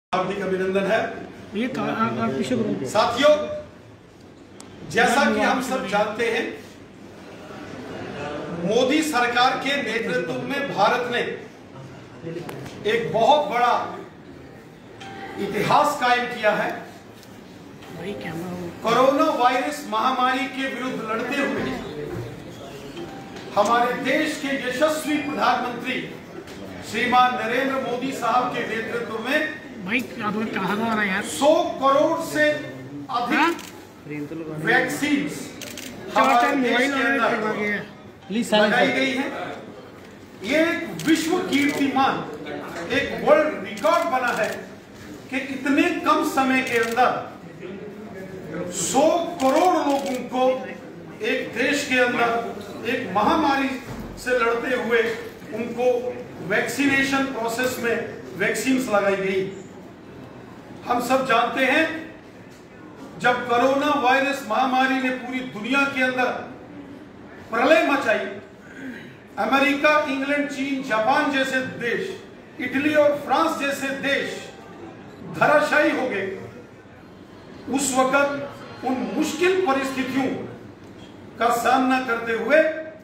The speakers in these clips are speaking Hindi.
हार्दिक अभिनंदन है। ये साथियों, जैसा कि हम सब जानते हैं, मोदी सरकार के नेतृत्व में भारत ने एक बहुत बड़ा इतिहास कायम किया है। कोरोना वायरस महामारी के विरुद्ध लड़ते हुए हमारे देश के यशस्वी प्रधानमंत्री श्रीमान नरेंद्र मोदी साहब के नेतृत्व में 100 करोड़ से अधिक वैक्सीन हमारे देश के अंदर लगाई गई है। ये एक विश्व कीर्तिमान, एक वर्ल्ड रिकॉर्ड बना है कि इतने कम समय के अंदर 100 करोड़ लोगों को एक देश के अंदर एक महामारी से लड़ते हुए उनको वैक्सीनेशन प्रोसेस में वैक्सीन लगाई गई। हम सब जानते हैं, जब कोरोना वायरस महामारी ने पूरी दुनिया के अंदर प्रलय मचाई, अमेरिका, इंग्लैंड, चीन, जापान जैसे देश, इटली और फ्रांस जैसे देश धराशायी हो गए। उस वक्त उन मुश्किल परिस्थितियों का सामना करते हुए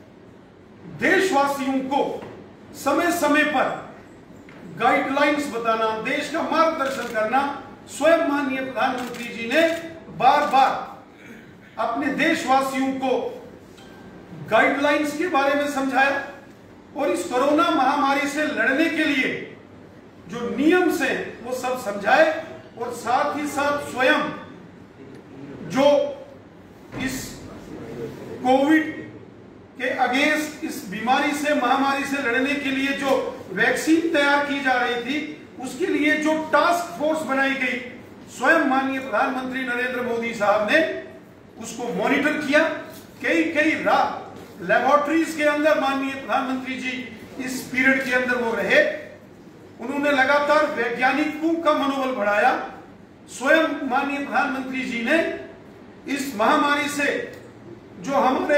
देशवासियों को समय समय पर गाइडलाइंस बताना, देश का मार्गदर्शन करना, स्वयं माननीय प्रधानमंत्री जी ने बार बार अपने देशवासियों को गाइडलाइंस के बारे में समझाया और इस कोरोना महामारी से लड़ने के लिए जो नियम से वो सब समझाए और साथ ही साथ स्वयं जो इस कोविड के अगेंस्ट, इस बीमारी से, महामारी से लड़ने के लिए जो वैक्सीन तैयार की जा रही थी, उसके लिए जो टास्क फोर्स बनाई गई, स्वयं माननीय प्रधानमंत्री नरेंद्र मोदी साहब ने उसको मॉनिटर किया। कई रात लेबोरेटरीज के अंदर माननीय प्रधानमंत्री जी इस पीरियड के अंदर वो रहे। उन्होंने लगातार वैज्ञानिकों का मनोबल बढ़ाया। स्वयं माननीय प्रधानमंत्री जी ने इस महामारी से जो हमारे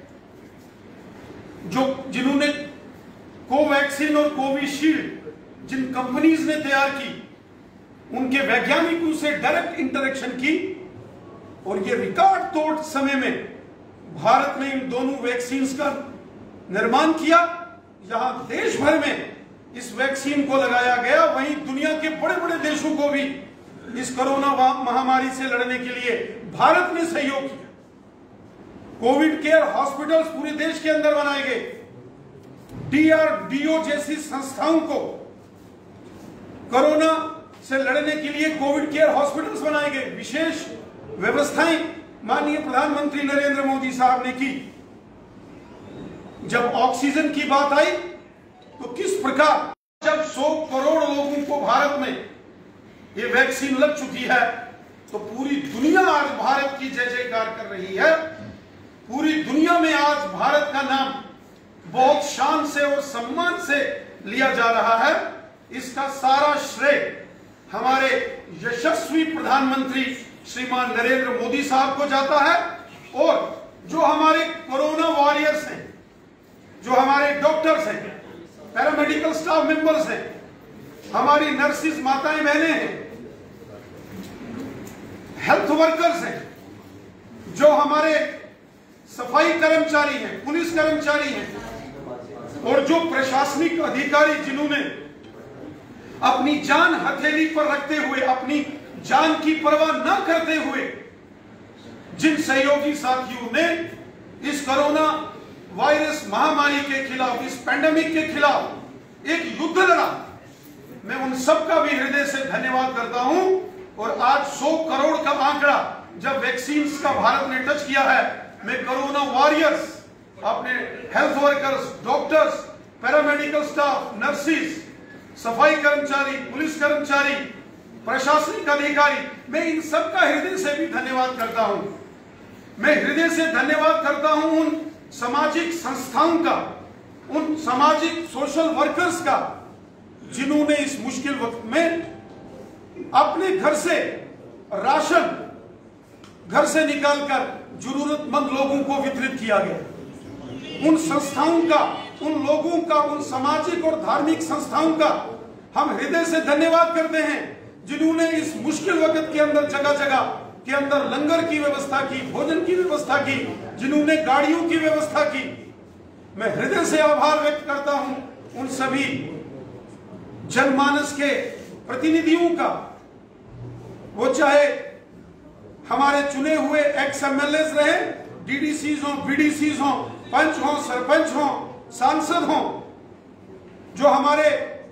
जिन्होंने कोवैक्सीन और कोविशील्ड जिन कंपनीज ने तैयार की, उनके वैज्ञानिकों से डायरेक्ट इंटरेक्शन की और ये रिकॉर्ड तोड़ समय में भारत ने इन दोनों वैक्सीन का निर्माण किया। यहां देश भर में इस वैक्सीन को लगाया गया, वहीं दुनिया के बड़े बड़े देशों को भी इस कोरोना महामारी से लड़ने के लिए भारत ने सहयोग किया। कोविड केयर हॉस्पिटल्स पूरे देश के अंदर बनाए गए। DRDO जैसी संस्थाओं को कोरोना से लड़ने के लिए कोविड केयर हॉस्पिटल्स बनाए गए। विशेष व्यवस्थाएं माननीय प्रधानमंत्री नरेंद्र मोदी साहब ने की। जब ऑक्सीजन की बात आई तो किस प्रकार, जब 100 करोड़ लोगों को भारत में ये वैक्सीन लग चुकी है, तो पूरी दुनिया आज भारत की जय जयकार कर रही है। पूरी दुनिया में आज भारत का नाम बहुत शान से और सम्मान से लिया जा रहा है। इसका सारा श्रेय हमारे यशस्वी प्रधानमंत्री श्रीमान नरेंद्र मोदी साहब को जाता है। और जो हमारे कोरोना वॉरियर्स हैं, जो हमारे डॉक्टर्स हैं, पैरामेडिकल स्टाफ मेंबर्स हैं, हमारी नर्सिस माताएं बहनें हैं, हेल्थ वर्कर्स हैं, जो हमारे सफाई कर्मचारी हैं, पुलिस कर्मचारी हैं, और जो प्रशासनिक अधिकारी जिन्होंने अपनी जान हथेली पर रखते हुए, अपनी जान की परवाह न करते हुए, जिन सहयोगी साथियों ने इस कोरोना वायरस महामारी के खिलाफ, इस पैंडेमिक के खिलाफ एक युद्ध लड़ा, मैं उन सब का भी हृदय से धन्यवाद करता हूं। और आज 100 करोड़ का आंकड़ा जब वैक्सीन का भारत ने टच किया है, मैं कोरोना वॉरियर्स, अपने health workers, doctors, paramedical staff, nurses, सफाई कर्मचारी, पुलिस कर्मचारी, प्रशासनिक अधिकारी, मैं इन सब का हृदय से भी धन्यवाद करता हूं। मैं हृदय से धन्यवाद करता हूं उन सामाजिक संस्थाओं का, उन सामाजिक सोशल वर्कर्स का, जिन्होंने इस मुश्किल वक्त में अपने घर से राशन घर से निकालकर जरूरतमंद लोगों को वितरित किया गया। उन संस्थाओं का, उन लोगों का, उन सामाजिक और धार्मिक संस्थाओं का हम हृदय से धन्यवाद करते हैं जिन्होंने इस मुश्किल वक्त के अंदर जगह जगह के अंदर लंगर की व्यवस्था की, भोजन की व्यवस्था की, जिन्होंने गाड़ियों की व्यवस्था की, मैं हृदय से आभार व्यक्त करता हूं उन सभी जनमानस के प्रतिनिधियों का। वो चाहे हमारे चुने हुए एक्स एमएलए रहे, डीडीसीज हो, बीडीसीज हो, पंच हो, सरपंच हो, सांसद हो, जो हमारे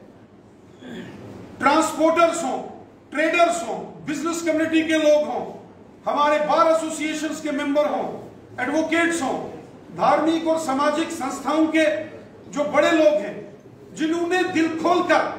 ट्रांसपोर्टर्स हो, ट्रेडर्स हो, बिजनेस कम्युनिटी के लोग हो, हमारे बार एसोसिएशंस के मेंबर हो, एडवोकेट्स हो, धार्मिक और सामाजिक संस्थाओं के जो बड़े लोग हैं, जिन्होंने दिल खोलकर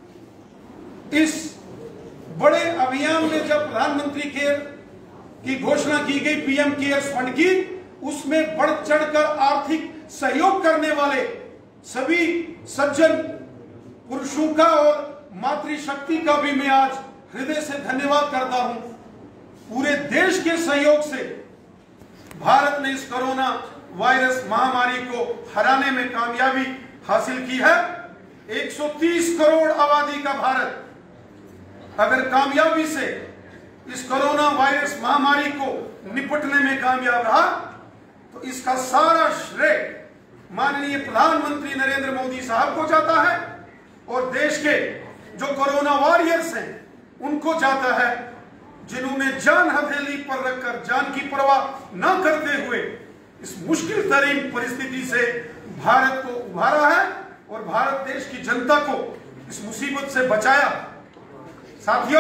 इस बड़े अभियान में जब प्रधानमंत्री केयर की घोषणा की गई, पीएम केयर्स फंड की, उसमें बढ़ चढ़कर आर्थिक सहयोग करने वाले सभी सज्जन पुरुषों का और मातृशक्ति का भी मैं आज हृदय से धन्यवाद करता हूं। पूरे देश के सहयोग से भारत ने इस कोरोना वायरस महामारी को हराने में कामयाबी हासिल की है। 130 करोड़ आबादी का भारत अगर कामयाबी से इस कोरोना वायरस महामारी को निपटने में कामयाब रहा तो इसका सारा श्रेय माननीय प्रधानमंत्री नरेंद्र मोदी साहब को जाता है और देश के जो कोरोना वॉरियर्स हैं उनको जाता है, जिन्होंने जान हथेली पर रखकर जान की परवाह न करते हुए इस मुश्किल तरीन परिस्थिति से भारत को उभारा है और भारत देश की जनता को इस मुसीबत से बचाया। साथियों,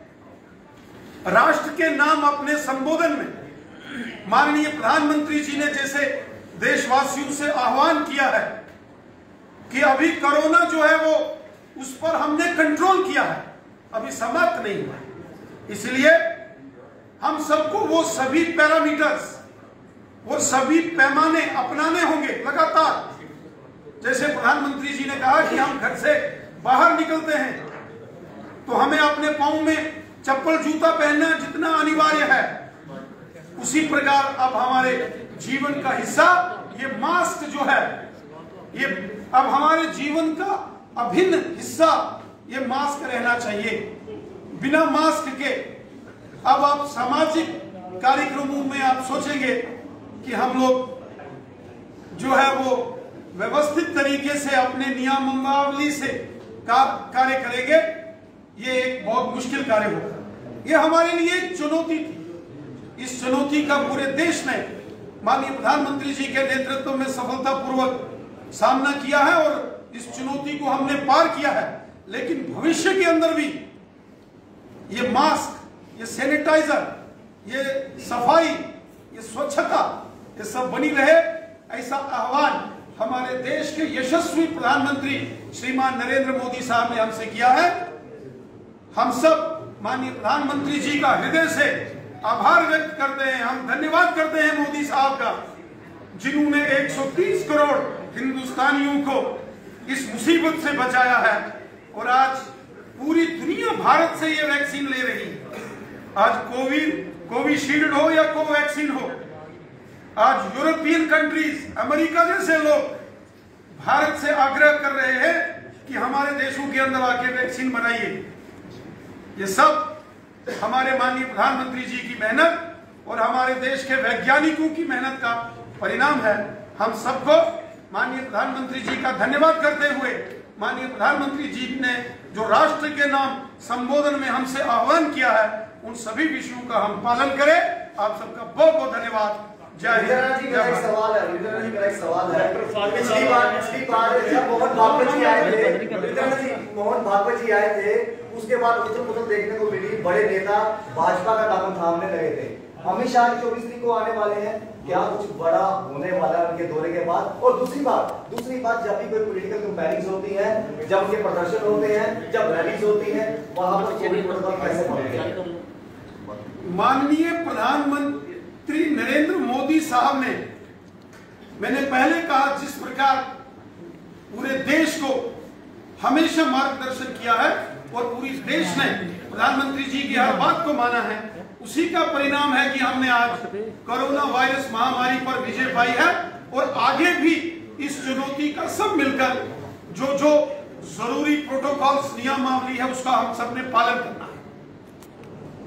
राष्ट्र के नाम अपने संबोधन में माननीय प्रधानमंत्री जी ने जैसे देशवासियों से आह्वान किया है कि अभी कोरोना जो है वो उस पर हमने कंट्रोल किया है, अभी समाप्त नहीं हुआ, इसलिए हम सबको वो सभी पैरामीटर्स, वो सभी पैमाने अपनाने होंगे लगातार। जैसे प्रधानमंत्री जी ने कहा कि हम घर से बाहर निकलते हैं तो हमें अपने पांव में चप्पल जूता पहनना जितना अनिवार्य है, उसी प्रकार अब हमारे जीवन का हिस्सा ये मास्क जो है, ये अब हमारे जीवन का अभिन्न हिस्सा ये मास्क रहना चाहिए। बिना मास्क के अब आप सामाजिक कार्यक्रमों में आप सोचेंगे कि हम लोग जो है वो व्यवस्थित तरीके से अपने नियमावली से कार्य करेंगे, ये एक बहुत मुश्किल कार्य होगा। ये हमारे लिए एक चुनौती थी। इस चुनौती का पूरे देश ने माननीय प्रधानमंत्री जी के नेतृत्व में सफलतापूर्वक सामना किया है और इस चुनौती को हमने पार किया है। लेकिन भविष्य के अंदर भी ये मास्क, ये सैनिटाइजर, ये सफाई, ये स्वच्छता, ये सब बनी रहे, ऐसा आह्वान हमारे देश के यशस्वी प्रधानमंत्री श्रीमान नरेंद्र मोदी साहब ने हमसे किया है। हम सब माननीय प्रधानमंत्री जी का हृदय से आभार व्यक्त करते हैं, हम धन्यवाद करते हैं मोदी साहब का, जिन्होंने 130 करोड़ हिंदुस्तानियों को इस मुसीबत से बचाया है और आज पूरी दुनिया भारत से ये वैक्सीन ले रही है। आज कोविशील्ड हो या कोवैक्सीन हो, आज यूरोपियन कंट्रीज, अमेरिका जैसे लोग भारत से आग्रह कर रहे हैं कि हमारे देशों के अंदर आके वैक्सीन बनाइए। ये सब हमारे माननीय प्रधानमंत्री जी की मेहनत और हमारे देश के वैज्ञानिकों की मेहनत का परिणाम है। हम सबको माननीय प्रधानमंत्री जी का धन्यवाद करते हुए, माननीय प्रधानमंत्री जी ने जो राष्ट्र के नाम संबोधन में हमसे आह्वान किया है, उन सभी विषयों का हम पालन करें। आप सबका बहुत बहुत धन्यवाद। जय हिंद। एक सवाल है। पिछली बार जब मोहन भागवत जी आए थे, उसके बाद उथल-पुथल देखने को मिली, बड़े नेता भाजपा का दामन थामने लगे थे। अमित शाह 24 तारीख को आने वाले हैं, क्या कुछ बड़ा होने वाला है उनके दौरे के बाद? और दूसरी बात जब भी कोई पॉलिटिकल कंपेयरिंग होती है, जब उनके प्रदर्शन होते हैं, जब रैलीज होती है, वहां पर कोविड प्रोटोकॉल कैसे पालते हैं? माननीय प्रधानमंत्री नरेंद्र मोदी साहब ने, मैंने पहले कहा, जिस प्रकार पूरे देश को हमेशा मार्गदर्शन किया है और पूरी देश ने प्रधानमंत्री जी की हर बात को माना है, उसी का परिणाम है कि हमने आज कोरोना वायरस महामारी पर विजय पाई है और आगे भी इस चुनौती का सब मिलकर जो जरूरी प्रोटोकॉल्स, नियमावली है, उसका हम सब ने पालन करना है।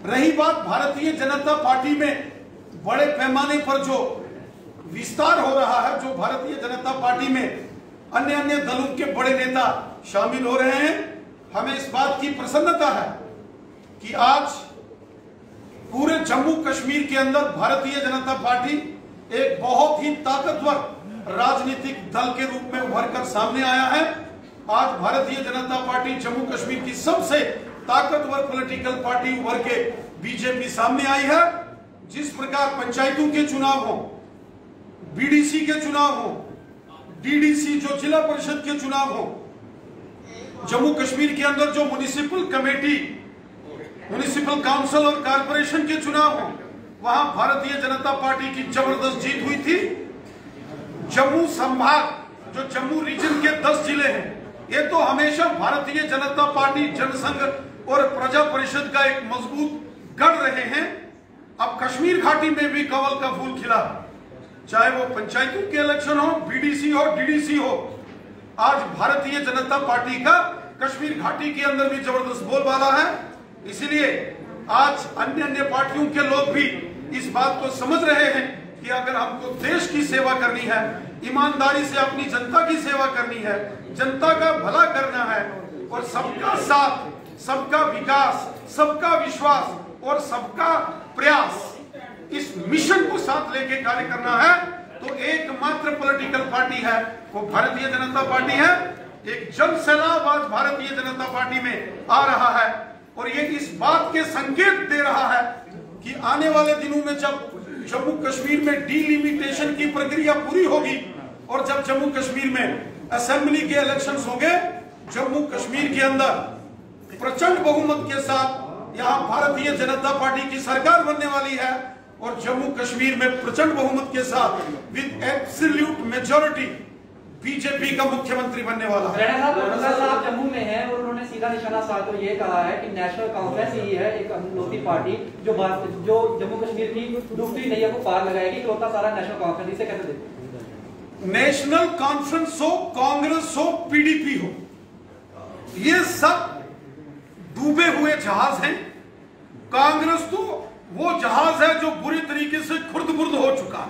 रही बात भारतीय जनता पार्टी में बड़े पैमाने पर जो विस्तार हो रहा है, जो भारतीय जनता पार्टी में अन्य अन्य दलों के बड़े नेता शामिल हो रहे हैं, हमें इस बात की प्रसन्नता है कि आज पूरे जम्मू कश्मीर के अंदर भारतीय जनता पार्टी एक बहुत ही ताकतवर राजनीतिक दल के रूप में उभर कर सामने आया है। आज भारतीय जनता पार्टी जम्मू कश्मीर की सबसे ताकतवर पॉलिटिकल पार्टी उभर के बीजेपी सामने आई है। जिस प्रकार पंचायतों के चुनाव हो, बीडीसी के चुनाव हो, डीडीसी जो जिला परिषद के चुनाव हो, जम्मू कश्मीर के अंदर जो म्युनिसिपल कमेटी, म्युनिसिपल काउंसिल और कारपोरेशन के चुनाव हो, वहां भारतीय जनता पार्टी की जबरदस्त जीत हुई थी। जम्मू संभाग, जो जम्मू रीजन के 10 जिले हैं, ये तो हमेशा भारतीय जनता पार्टी, जनसंघ और प्रजा परिषद का एक मजबूत गढ़ रहे हैं। अब कश्मीर घाटी में भी कमल का फूल खिला, चाहे वो पंचायतों के इलेक्शन हो, बीडीसी हो, डीडीसी हो। आज भारतीय जनता पार्टी का कश्मीर घाटी के अंदर भी जबरदस्त बोलबाला है। इसलिए आज अन्य अन्य पार्टियों के लोग भी इस बात को समझ रहे हैं कि अगर हमको देश की सेवा करनी है, ईमानदारी से अपनी जनता की सेवा करनी है, जनता का भला करना है और सबका साथ, सबका विकास, सबका विश्वास और सबका प्रयास, इस मिशन को साथ लेके कार्य करना है, तो एकमात्र पॉलिटिकल पार्टी है वो भारतीय जनता पार्टी है। एक जन सैलाब आज भारतीय जनता पार्टी में आ रहा है और ये इस बात के संकेत दे रहा है कि आने वाले दिनों में जब जम्मू कश्मीर में डिलिमिटेशन की प्रक्रिया पूरी होगी और जब जम्मू कश्मीर में असेंबली के इलेक्शंस होंगे, जम्मू कश्मीर के अंदर प्रचंड बहुमत के साथ यहाँ भारतीय जनता पार्टी की सरकार बनने वाली है और जम्मू कश्मीर में प्रचंड बहुमत के साथ विद एब्सोल्यूट मेजॉरिटी बीजेपी का मुख्यमंत्री बनने वाला है। रैना साहब जम्मू में हैं और उन्होंने सीधा निशाना साधकर ये कहा है कि नेशनल कॉन्फ्रेंस ही है एक इकलौती पार्टी जो जम्मू कश्मीर की दूसरी नैया को पार लगाएगी, इकलौता सारा नेशनल कॉन्फ्रेंस। इसे कैसे देखते हैं? नेशनल कॉन्फ्रेंस हो, कांग्रेस हो, पीडीपी हो, ये सब डूबे हुए जहाज हैं। कांग्रेस तो वो जहाज है जो बुरी तरीके से खुर्द-बुर्द हो चुका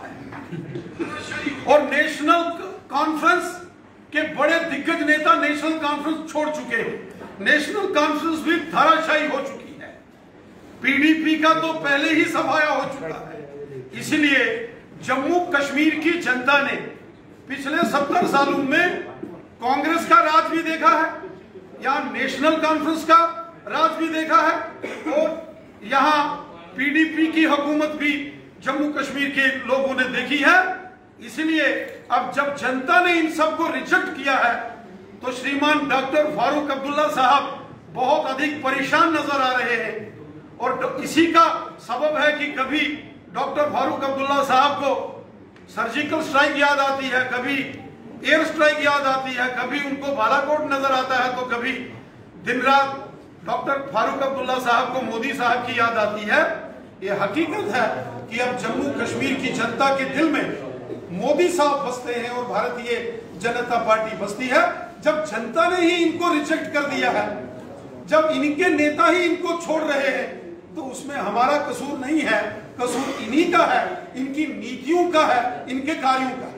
है और नेशनल कॉन्फ्रेंस के बड़े दिग्गज नेता नेशनल कॉन्फ्रेंस छोड़ चुके हैं। नेशनल कॉन्फ्रेंस भी धराशायी हो चुकी है। पीडीपी का तो पहले ही सफाया हो चुका है। इसलिए जम्मू कश्मीर की जनता ने पिछले 70 सालों में कांग्रेस का राज भी देखा है, यहाँ नेशनल कॉन्फ्रेंस का राज भी देखा है और यहाँ पीडीपी की हुकूमत भी जम्मू कश्मीर के लोगों ने देखी है। इसलिए अब जब जनता ने इन सब को रिजेक्ट किया है तो श्रीमान डॉक्टर फारूक अब्दुल्ला साहब बहुत अधिक परेशान नजर आ रहे हैं और इसी का सबब है कि कभी डॉक्टर फारूक अब्दुल्ला साहब को सर्जिकल स्ट्राइक याद आती है, कभी एयर स्ट्राइक याद आती है, कभी उनको बालाकोट नजर आता है, तो कभी दिन रात डॉक्टर फारूक अब्दुल्ला साहब को मोदी साहब की याद आती है। ये हकीकत है कि अब जम्मू कश्मीर की जनता के दिल में मोदी साहब बसते हैं और भारतीय जनता पार्टी बसती है। जब जनता ने ही इनको रिजेक्ट कर दिया है, जब इनके नेता ही इनको छोड़ रहे हैं, तो उसमें हमारा कसूर नहीं है, कसूर इन्हीं का है, इनकी नीतियों का है, इनके कार्यों का।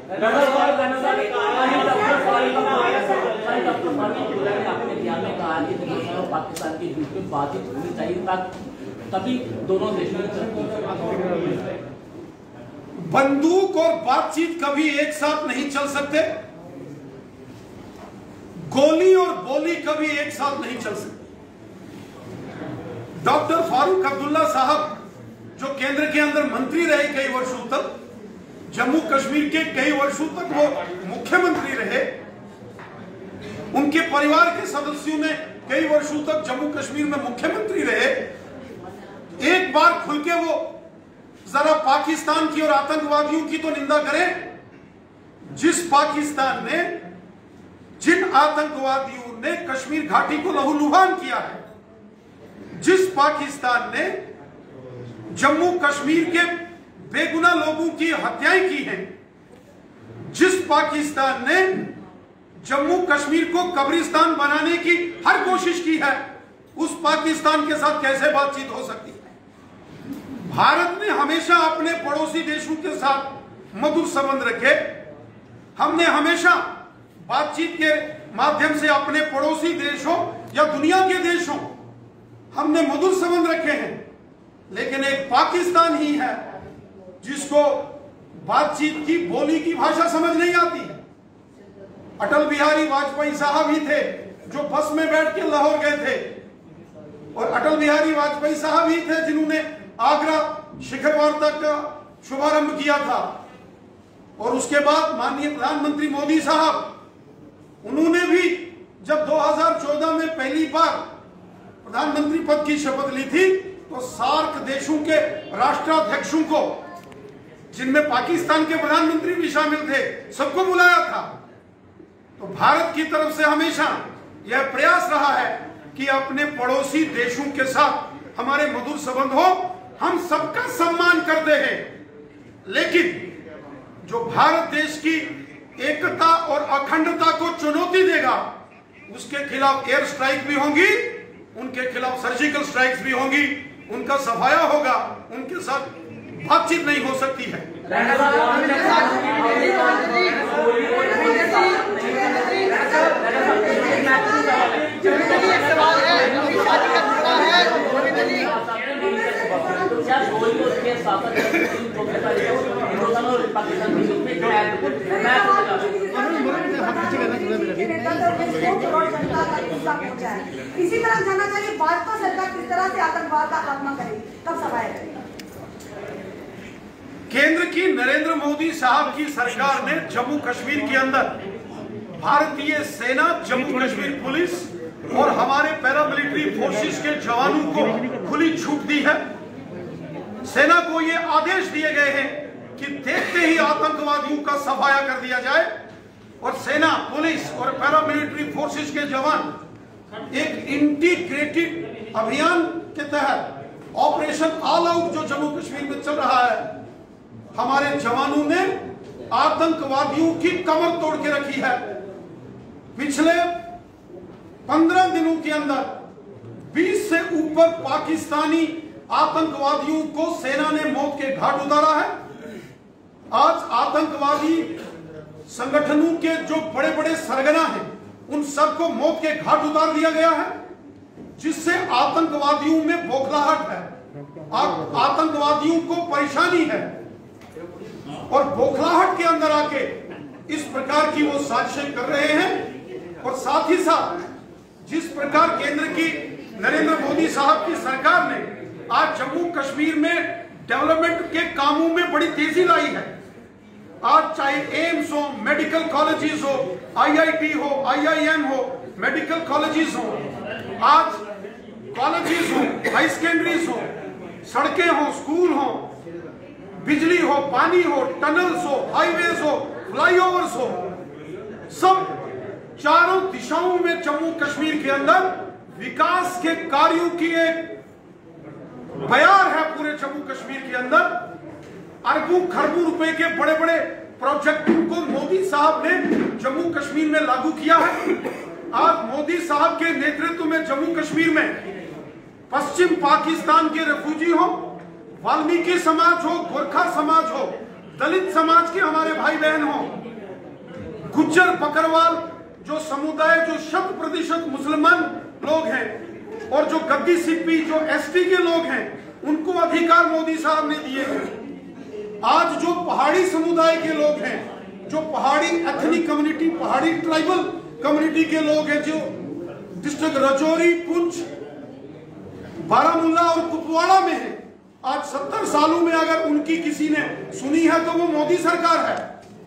पाकिस्तान की बीच में बातचीत होनी चाहिए तभी दोनों देशों बंदूक और बातचीत कभी एक साथ नहीं चल सकते, गोली और बोली कभी एक साथ नहीं चल सकती। डॉक्टर फारूक अब्दुल्ला साहब जो केंद्र के अंदर मंत्री रहे कई वर्षों तक, जम्मू कश्मीर के कई वर्षों तक वो मुख्यमंत्री रहे, उनके परिवार के सदस्यों ने कई वर्षों तक जम्मू कश्मीर में मुख्यमंत्री रहे। एक बार खुल के वो जरा पाकिस्तान की और आतंकवादियों की तो निंदा करें। जिस पाकिस्तान ने, जिन आतंकवादियों ने कश्मीर घाटी को लहूलुहान किया है, जिस पाकिस्तान ने जम्मू कश्मीर के बेगुनाह लोगों की हत्याएं की हैं, जिस पाकिस्तान ने जम्मू कश्मीर को कब्रिस्तान बनाने की हर कोशिश की है, उस पाकिस्तान के साथ कैसे बातचीत हो सकती है? भारत ने हमेशा अपने पड़ोसी देशों के साथ मधुर संबंध रखे। हमने हमेशा बातचीत के माध्यम से अपने पड़ोसी देशों या दुनिया के देशों हमने मधुर संबंध रखे हैं। लेकिन एक पाकिस्तान ही है जिसको बातचीत की बोली की भाषा समझ नहीं आती। अटल बिहारी वाजपेयी साहब ही थे जो बस में बैठ के लाहौर गए थे, और अटल बिहारी वाजपेयी साहब ही थे जिन्होंने आगरा शिखर वार्ता का शुभारंभ किया था। और उसके बाद माननीय प्रधानमंत्री मोदी साहब, उन्होंने भी जब 2014 में पहली बार प्रधानमंत्री पद की शपथ ली थी तो सार्क देशों के राष्ट्राध्यक्षों को, जिनमें पाकिस्तान के प्रधानमंत्री भी शामिल थे, सबको बुलाया था। तो भारत की तरफ से हमेशा यह प्रयास रहा है कि अपने पड़ोसी देशों के साथ हमारे मधुर संबंध हो। हम सबका सम्मान करते हैं, लेकिन जो भारत देश की एकता और अखंडता को चुनौती देगा उसके खिलाफ एयर स्ट्राइक भी होंगी, उनके खिलाफ सर्जिकल स्ट्राइक्स भी होंगी, उनका सफाया होगा, उनके साथ बातचीत नहीं हो सकती है। इसी तरह जाना चाहिए भाजपा सरकार किस तरह से आतंकवाद का खात्मा करेगी, कब सफाया करेगी? केंद्र की नरेंद्र मोदी साहब की सरकार ने जम्मू कश्मीर के अंदर भारतीय सेना, जम्मू कश्मीर पुलिस और हमारे पैरामिलिट्री फोर्सेस के जवानों को खुली छूट दी है। सेना को ये आदेश दिए गए हैं कि देखते ही आतंकवादियों का सफाया कर दिया जाए, और सेना, पुलिस और पैरामिलिट्री फोर्सेस के जवान एक इंटीग्रेटेड अभियान के तहत ऑपरेशन ऑल आउट जो जम्मू कश्मीर में चल रहा है, हमारे जवानों ने आतंकवादियों की कमर तोड़ के रखी है। पिछले 15 दिनों के अंदर 20 से ऊपर पाकिस्तानी आतंकवादियों को सेना ने मौत के घाट उतारा है। आज आतंकवादी संगठनों के जो बड़े बड़े सरगना हैं, उन सबको मौत के घाट उतार दिया गया है, जिससे आतंकवादियों में बौखलाहट है, आतंकवादियों को परेशानी है, और बौखलाहट के अंदर आके इस प्रकार की वो साजिशें कर रहे हैं। और साथ ही साथ जिस प्रकार केंद्र की नरेंद्र मोदी साहब की सरकार ने आज जम्मू कश्मीर में डेवलपमेंट के कामों में बड़ी तेजी लाई है, आज चाहे एम्स हो, मेडिकल कॉलेजेस हो, IIT हो, IIM हो, मेडिकल कॉलेजेस हो, आज कॉलेजेस हो, हाई सेकेंडरीज हो, सड़कें हो, स्कूल हो, बिजली हो, पानी हो, टनल्स हो, हाईवेज हो, फ्लाईओवर्स हो, सब चारों दिशाओं में जम्मू कश्मीर के अंदर विकास के कार्यों की एक बयार है। पूरे जम्मू कश्मीर के अंदर अरबों खरबों रुपए के बड़े बड़े प्रोजेक्टों को मोदी साहब ने जम्मू कश्मीर में लागू किया है। आज मोदी साहब के नेतृत्व में जम्मू कश्मीर में पश्चिम पाकिस्तान के रेफ्यूजी हो, वाल्मीकि समाज हो, गोरखा समाज हो, दलित समाज के हमारे भाई बहन हो, गुज्जर बकरवाल जो समुदाय जो 100% मुसलमान लोग हैं, और जो गद्दी सिप्पी जो ST के लोग हैं, उनको अधिकार मोदी साहब ने दिए हैं। आज जो पहाड़ी समुदाय के लोग हैं, जो पहाड़ी एथनिक कम्युनिटी, पहाड़ी ट्राइबल कम्युनिटी के लोग हैं, जो डिस्ट्रिक्ट राजौरी, पुंछ, बारामूला और कुपवाड़ा में है, आज 70 सालों में अगर उनकी किसी ने सुनी है तो वो मोदी सरकार है।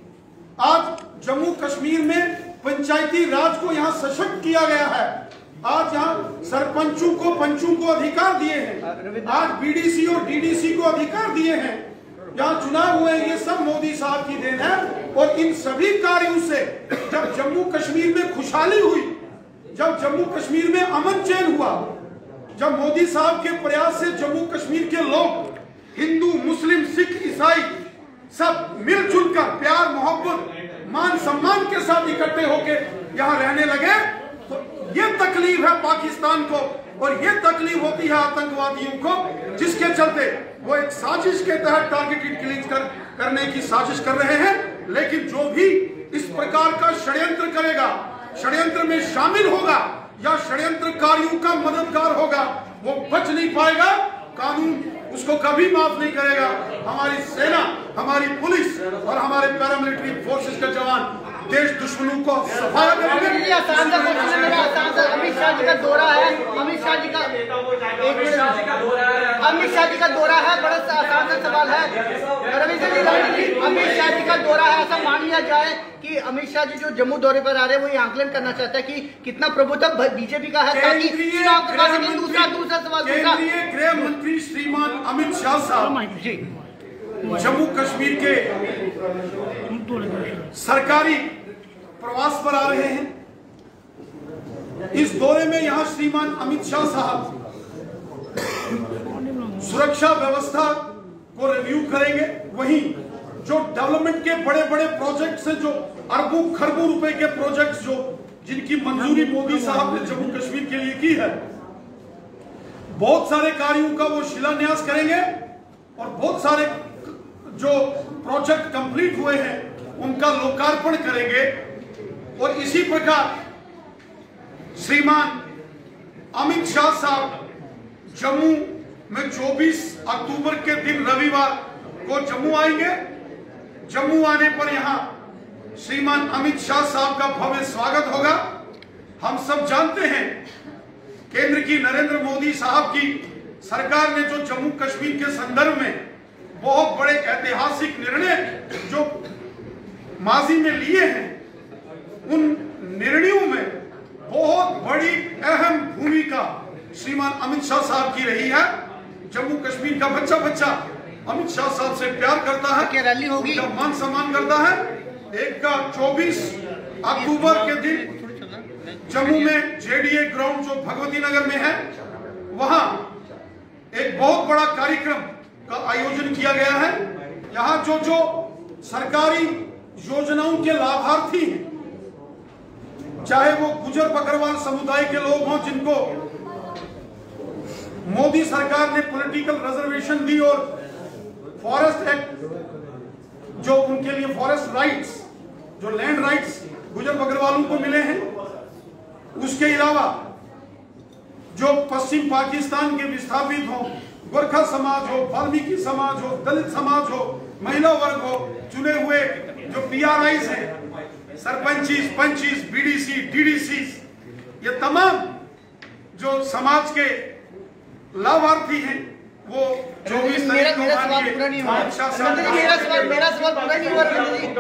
आज जम्मू कश्मीर में पंचायती राज को यहाँ सशक्त किया गया है। आज यहाँ सरपंचों को, पंचों को अधिकार दिए हैं। आज BDC और DDC को अधिकार दिए हैं। यहाँ चुनाव हुए, ये सब मोदी साहब की देन है। और इन सभी कार्यों से जब जम्मू कश्मीर में खुशहाली हुई, जब जम्मू कश्मीर में अमन चैन हुआ, जब मोदी साहब के प्रयास से जम्मू कश्मीर के लोग, हिंदू, मुस्लिम, सिख, ईसाई सब मिलजुल कर प्यार, मोहब्बत, मान सम्मान के साथ इकट्ठे होकर यहाँ रहने लगे, तो ये तकलीफ है पाकिस्तान को और ये तकलीफ होती है आतंकवादियों को, जिसके चलते वो एक साजिश के तहत टारगेटेड किलिंग करने की साजिश कर रहे हैं। लेकिन जो भी इस प्रकार का षड्यंत्र करेगा, षड्यंत्र में शामिल होगा या षड्यंत्रकारियों का मददगार होगा, वो बच नहीं पाएगा। कानून उसको कभी माफ नहीं करेगा। हमारी सेना, हमारी पुलिस और हमारे पैरामिलिट्री फोर्सेस के जवान देश दुश्मनों को सफाया करेंगे। अमित शाह जी का दौरा है, अमित शाह जी का दौरा है, बड़ा आसान सा सवाल है रविंद्र जी, अमित शाह जी का दौरा है, ऐसा मान लिया जाए कि अमित शाह जी जो जम्मू दौरे पर आ रहे हैं वो ये आंकलन करना चाहता है कि कितना प्रभुत्व बीजेपी का है, ताकि चुनाव करवा सकें। दूसरा सवाल, केंद्रीय गृह मंत्री श्रीमान अमित शाह साहब जी जम्मू कश्मीर के सरकारी प्रवास पर आ रहे हैं। इस दौरे में यहां श्रीमान अमित शाह साहब सुरक्षा व्यवस्था को रिव्यू करेंगे। वहीं जो डेवलपमेंट के बड़े बड़े प्रोजेक्ट्स हैं, जो अरबों खरबों रुपए के प्रोजेक्ट्स जो जिनकी मंजूरी मोदी साहब ने जम्मू कश्मीर के लिए की है, बहुत सारे कार्यों का वो शिलान्यास करेंगे और बहुत सारे जो प्रोजेक्ट कंप्लीट हुए हैं उनका लोकार्पण करेंगे। और इसी प्रकार श्रीमान अमित शाह साहब जम्मू में 24 अक्टूबर के दिन रविवार को जम्मू आएंगे। जम्मू आने पर यहां श्रीमान अमित शाह साहब का भव्य स्वागत होगा। हम सब जानते हैं केंद्र की नरेंद्र मोदी साहब की सरकार ने जो जम्मू कश्मीर के संदर्भ में बहुत बड़े ऐतिहासिक निर्णय जो माजी में लिए हैं, उन निर्णयों में बहुत बड़ी अहम भूमिका श्रीमान अमित शाह साहब की रही है। जम्मू कश्मीर का बच्चा बच्चा अमित शाह साहब से प्यार करता है, क्या रैली होगी, मान सम्मान करता है। एक का 24 अक्टूबर के दिन जम्मू में जेडीए ग्राउंड जो भगवती नगर में है, वहां एक बहुत बड़ा कार्यक्रम का आयोजन किया गया है। यहां जो जो सरकारी योजनाओं के लाभार्थी हैं, चाहे वो गुजर बकरवाल समुदाय के लोग हों जिनको मोदी सरकार ने पॉलिटिकल रिजर्वेशन दी और फॉरेस्ट एक्ट जो उनके लिए फॉरेस्ट राइट्स, जो लैंड राइट्स गुजर बकरवालों को मिले हैं, उसके अलावा जो पश्चिम पाकिस्तान के विस्थापित हों, गोरखा समाज हो, वाल्मीकि समाज हो, दलित समाज हो, महिला वर्ग हो, चुने हुए जो पीआरआईज हैं, सरपंचीज, पंचीज, बीडीसी, डीडीसीज, ये तमाम जो समाज के लाभार्थी हैं, वो 24 तारीख को मेरा सवाल पूरा नहीं हुआ। मेरा सवाल पूरा नहीं हुआ।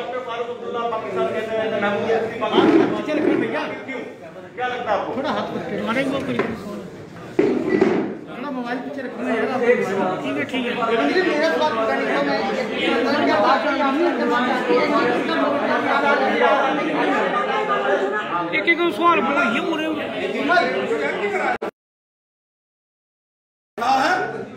क्या लगता है आपको? थोड़ा हाथ थोड़ा मोबाइल पीछे रखना यार। ठीक है मेरा सवाल पूरा नहीं हुआ। एक सवाल बोला ये पूरे है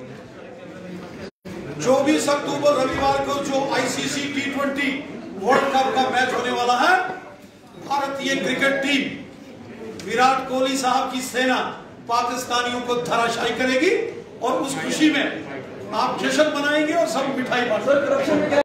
24 अक्टूबर रविवार को जो आईसीसी T20 वर्ल्ड कप का मैच होने वाला है, भारतीय क्रिकेट टीम विराट कोहली साहब की सेना पाकिस्तानियों को धराशायी करेगी और उस खुशी में आप जश्न मनाएंगे और सब मिठाई बांटेंगे।